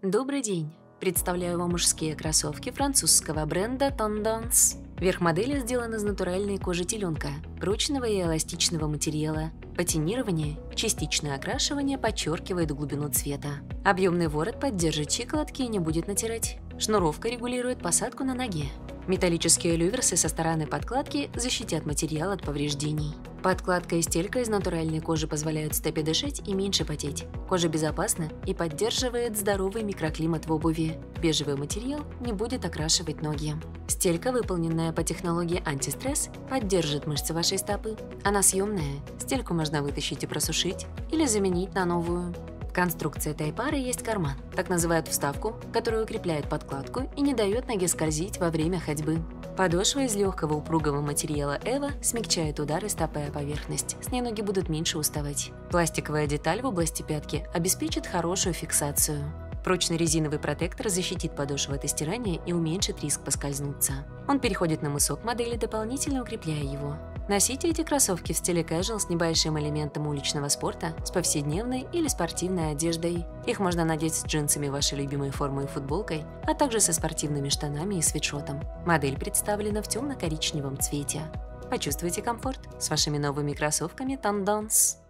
Добрый день! Представляю вам мужские кроссовки французского бренда Tendance. Верх модели сделан из натуральной кожи теленка, прочного и эластичного материала. Патинирование, частичное окрашивание подчеркивает глубину цвета. Объемный ворот поддержит щиколотки и не будет натирать. Шнуровка регулирует посадку на ноге. Металлические люверсы со стороны подкладки защитят материал от повреждений. Подкладка и стелька из натуральной кожи позволяют стопе дышать и меньше потеть. Кожа безопасна и поддерживает здоровый микроклимат в обуви. Бежевый материал не будет окрашивать ноги. Стелька, выполненная по технологии антистресс, поддержит мышцы вашей стопы. Она съемная, стельку можно вытащить и просушить или заменить на новую. В конструкции этой пары есть карман, так называют вставку, которая укрепляет подкладку и не дает ноге скользить во время ходьбы. Подошва из легкого упругого материала Эва смягчает удары стопы о поверхность, с ней ноги будут меньше уставать. Пластиковая деталь в области пятки обеспечит хорошую фиксацию. Прочный резиновый протектор защитит подошву от стирания и уменьшит риск поскользнуться. Он переходит на мысок модели, дополнительно укрепляя его. Носите эти кроссовки в стиле casual с небольшим элементом уличного спорта, с повседневной или спортивной одеждой. Их можно надеть с джинсами вашей любимой формы и футболкой, а также со спортивными штанами и свитшотом. Модель представлена в темно-коричневом цвете. Почувствуйте комфорт с вашими новыми кроссовками Tendance.